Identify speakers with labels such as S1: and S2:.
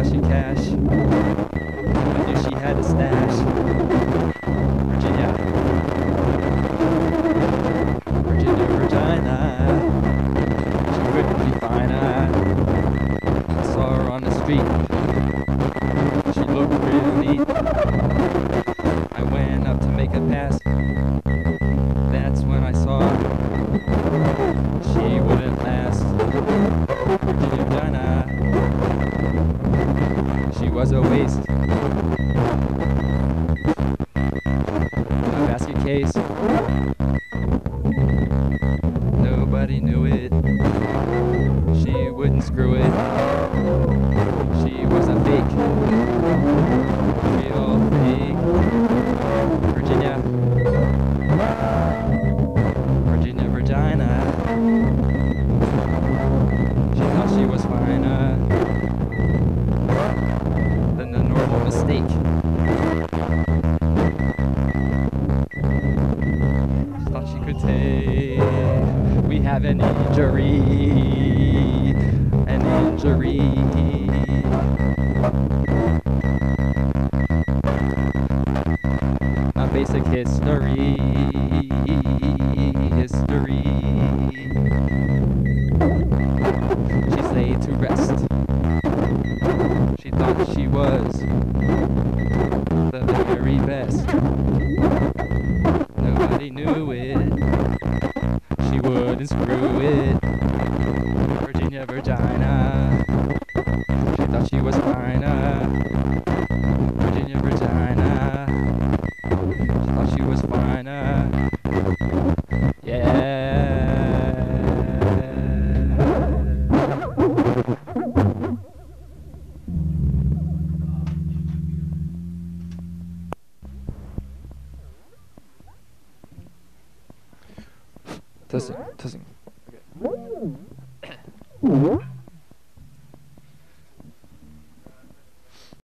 S1: flashy cash. I knew she had a stash. Virginia. Virginia, Vagina. She couldn't be finer. I saw her on the street. She looked real neat. I went up to make a pass. That's when I saw she wouldn't last. Virginia, Vagina. She was a waste. A basket case. Nobody knew it. She wouldn't screw it. She was a fake. Real fake. Virginia. Virginia, Vagina. She thought she was finer than the normal mistake. She thought she could take. We have an injury. An injury. A basic history. History. She's laid to rest. She thought she was the very best. Nobody knew it. She wouldn't screw it. Virginia, Vagina. She thought she was finer. Virginia, Vagina. She thought she was finer. Yeah. Testing.